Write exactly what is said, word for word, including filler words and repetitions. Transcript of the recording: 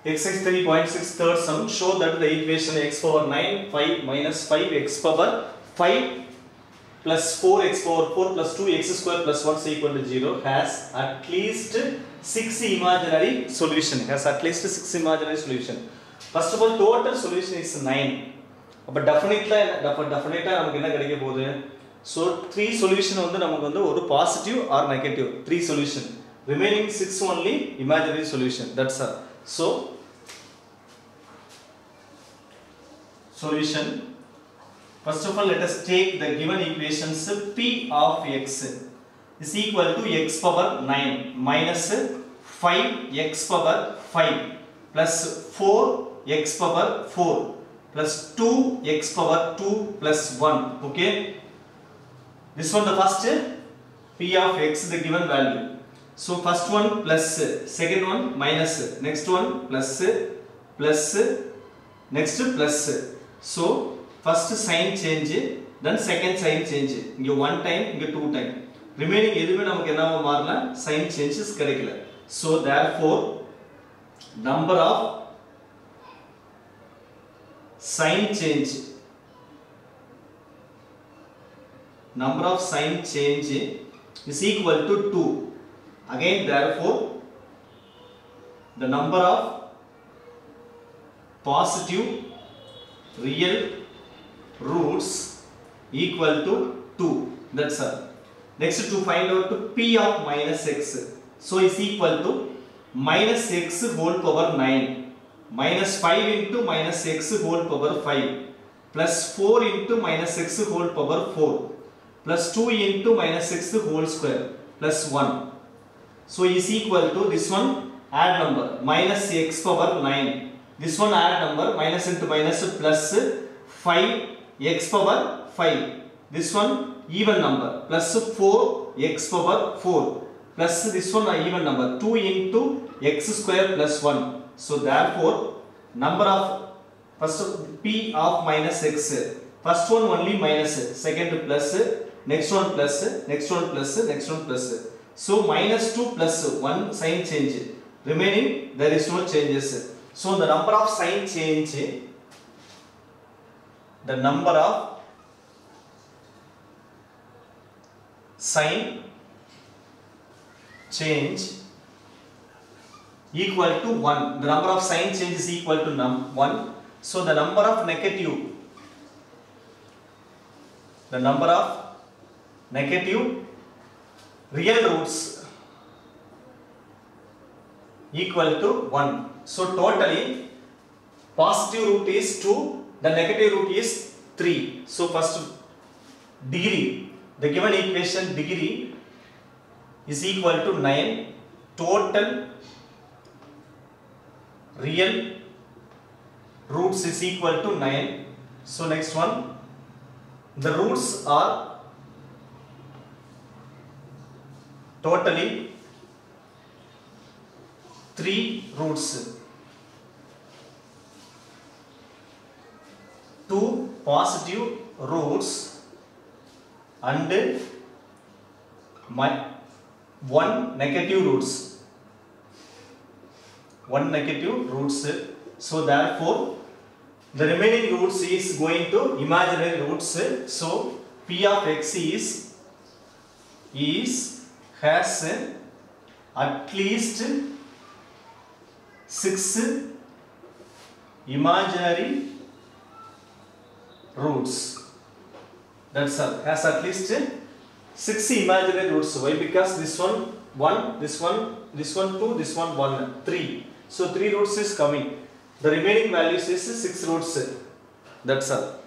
exercise three point six third sum, show that the equation x power nine, five minus five x power five plus four x power four plus two x square plus one is equal to zero has at least six imaginary solution. Has at least six imaginary solution. First of all, total solution is nine. But definitely, definitely நமக்கு என்ன கிடைக்க போகுது? So three solution வந்து நமக்கு வந்து ஒரு positive or negative. Three solution. Remaining six only imaginary solution. That's all. So solution. First of all, let us take the given equations. P of x is equal to x power nine minus five x power five plus four x power four plus two x power two plus one. Okay. This one the first P of x, the given value. So first one plus, second one minus, next one plus, plus, next plus. So first sign change, then second sign change. Inga one time, inga two time. Remaining எதுவுமே நமக்கு என்னவா மாறல, sign changes கிடைக்கல. So therefore number of sign change number of sign change is equal to two. Again therefore the number of positive real roots equal to two. That's all. Next to find out P of minus x. So is equal to minus x whole power nine minus five into minus x whole power five plus four into minus x whole power four plus two into minus x whole square plus one. So is equal to this one add number minus x power nine. This one add number minus into minus plus five x power five. This one even number plus four x power four plus this one even number two into x square plus one. So therefore number of first P of minus x, first one only minus, second plus, next one plus, next one plus, next one plus. So minus two plus one sign change, remaining there is no changes. So the number of sign change, the number of sign change equal to one. The number of sign change is equal to num one. So the number of negative, the number of negative real roots equal to one. So totally positive root is two, the negative root is three. So first degree, the given equation degree is equal to nine. Total real roots is equal to nine. So next one, the roots are totally three roots. Two positive roots and my one negative roots. One negative roots. So therefore the remaining roots is going to imaginary roots. So P of x is is has at least six imaginary roots. That's all. Has at least six imaginary roots. Why? Because this one one, this one, this one two, this one one, three. So three roots is coming. The remaining values is six roots. That's all.